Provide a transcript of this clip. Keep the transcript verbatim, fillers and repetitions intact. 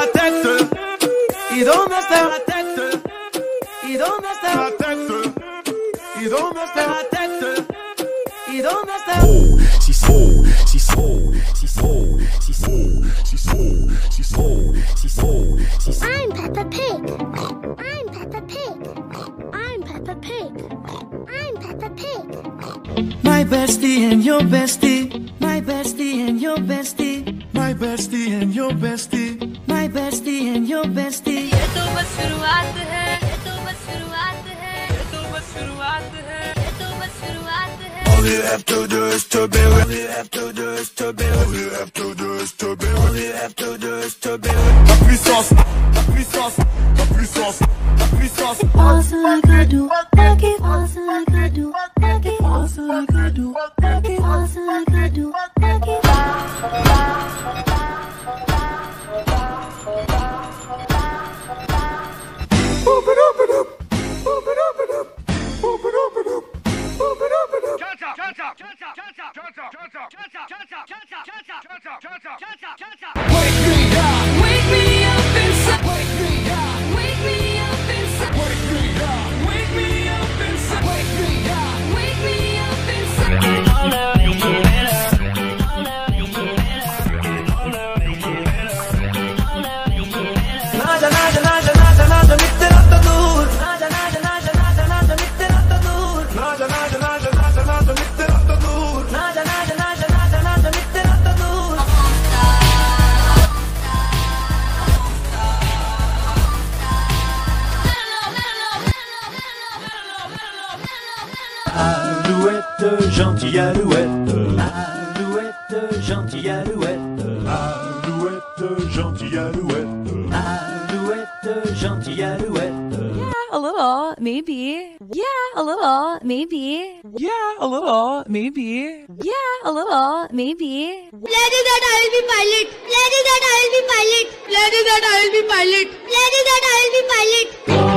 la tête? ¿Y dónde está la tête? ¿Y dónde está la tête? ¿Y dónde está la tête? ¿Y dónde está? Oh, she's so, she's so, she's so, she's so, she's so, she's so, she's so, she's so. I'm Peppa Pig. I'm Peppa Pig. I'm Peppa Pig. I'm Peppa Pig. My bestie and your bestie. My bestie and your bestie. My bestie and your bestie. My bestie and your bestie. ये तो बस शुरुआत है, ये तो बस शुरुआत है, ये तो बस शुरुआत है, ये तो बस शुरुआत है. All you have to do is to be with. All you have to do is to be with. All you have to do is to be with. All you have to do is to be with. La puissance, la puissance, la puissance, la puissance. Awesome like I do, like it. Awesome like I do, like it. Awesome like I do, like it. Awesome like I do, like it. Boop it up it up, boop it up it up, boop it up it up, boop it up it up. Wake me up, Wake me up inside. wake me up, Wake me up inside. wake me up, Wake me up inside. wake me up. Wake me up inside. Naja, naja, naja, naja, naja, mitte ratta dur. Naja, naja, naja, naja, naja, mitte ratta dur. Naja, naja, naja, naja, naja, mitte ratta dur. Naja, naja, naja, naja, naja, mitte ratta dur. Alouette, gentille alouette. Alouette, gentille alouette. Alouette, gentille alouette. Alouette, gentille alouette. Yeah, a little, maybe. Yeah, a little, maybe. Yeah, a little, maybe. Yeah, a little, maybe. Lady that I'll be pilot. Lady that I'll be pilot. Lady that I'll be pilot. Lady that I'll be pilot.